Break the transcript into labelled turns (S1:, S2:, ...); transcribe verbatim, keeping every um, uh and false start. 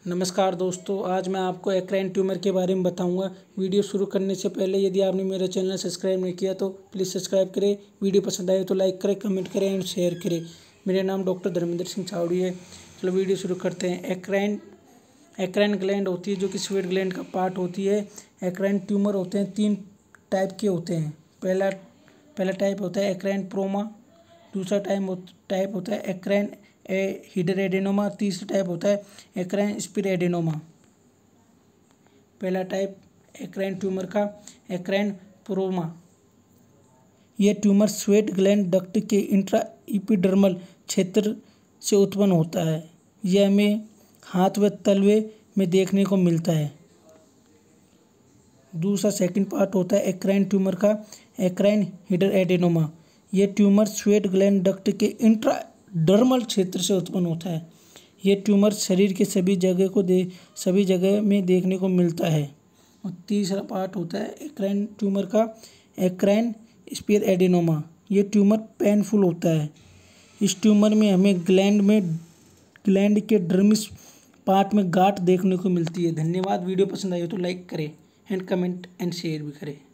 S1: नमस्कार दोस्तों, आज मैं आपको एक्राइन ट्यूमर के बारे में बताऊंगा। वीडियो शुरू करने से पहले यदि आपने मेरा चैनल सब्सक्राइब नहीं किया तो प्लीज़ सब्सक्राइब करें। वीडियो पसंद आए तो लाइक करें, कमेंट करें एंड शेयर करें। मेरा नाम डॉक्टर धर्मेंद्र सिंह चावड़ी है। चलो वीडियो शुरू करते हैं। एक्राइन एक्राइन ग्लैंड होती है जो कि स्वेट ग्लैंड का पार्ट होती है। एक्राइन ट्यूमर होते हैं, तीन टाइप के होते हैं। पहला पहला टाइप होता है एक्राइन प्रोमा, दूसरा टाइप टाइप होता है एक्राइन ए हिडरेडेनोमा, तीसरा टाइप होता है एक्राइन स्पिरेडेनोमा। पहला टाइप एक्राइन ट्यूमर का एक्राइन प्रोमा। यह ट्यूमर स्वेट ग्लैंड डक्ट के इंट्रा एपिडर्मल क्षेत्र से उत्पन्न होता है। यह हमें हाथ व तलवे में देखने को मिलता है। दूसरा सेकंड पार्ट होता है एक्राइन ट्यूमर का एक्राइन हिडरेडेनोमा। यह ट्यूमर स्वेट ग्लैंड डक्ट के इंट्रा डर्मल क्षेत्र से उत्पन्न होता है। यह ट्यूमर शरीर के सभी जगह को दे सभी जगह में देखने को मिलता है। और तीसरा पार्ट होता है एक्राइन ट्यूमर का एक्राइन स्पिरेडेनोमा। यह ट्यूमर पेनफुल होता है। इस ट्यूमर में हमें ग्लैंड में ग्लैंड के डर्मिस पार्ट में गांठ देखने को मिलती है। धन्यवाद। वीडियो पसंद आई हो तो लाइक करें एंड कमेंट एंड शेयर भी करें।